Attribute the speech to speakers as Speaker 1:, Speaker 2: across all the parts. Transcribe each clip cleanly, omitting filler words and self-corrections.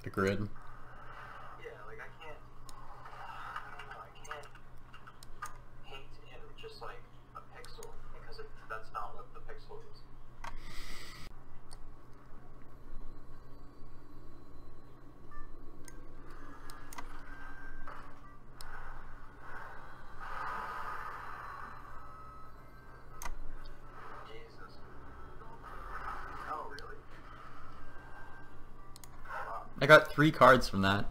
Speaker 1: the grid.
Speaker 2: Yeah, like I can't. I don't know. I can't paint in just like a pixel because that's not what the pixel is. Jesus. Oh, really? Wow.
Speaker 1: I got 3 cards from that.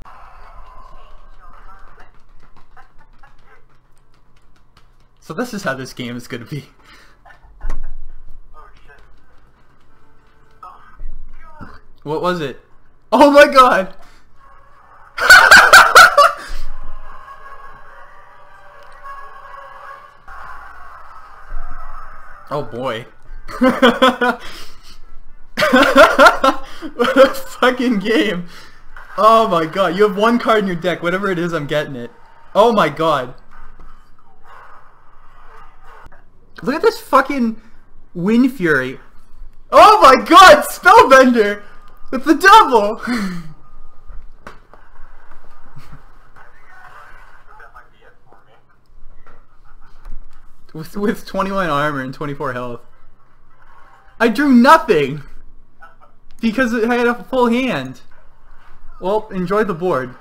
Speaker 1: So this is how this game is gonna be.
Speaker 2: Oh shit. Oh god.
Speaker 1: What was it? Oh my god! Oh boy. What a fucking game. Oh my god, you have 1 card in your deck. Whatever it is, I'm getting it. Oh my god. Look at this fucking Wind Fury. Oh my god, Spellbender! With the double! with 21 armor and 24 health. I drew nothing! Because I had a full hand. Well, enjoy the board.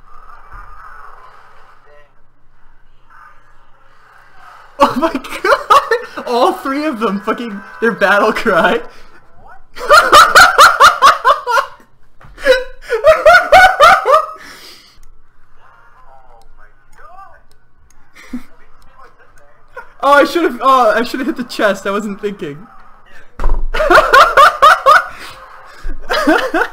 Speaker 1: Oh my god! All 3 of them fucking their battle cry. Oh, I should have hit the chest. I wasn't thinking.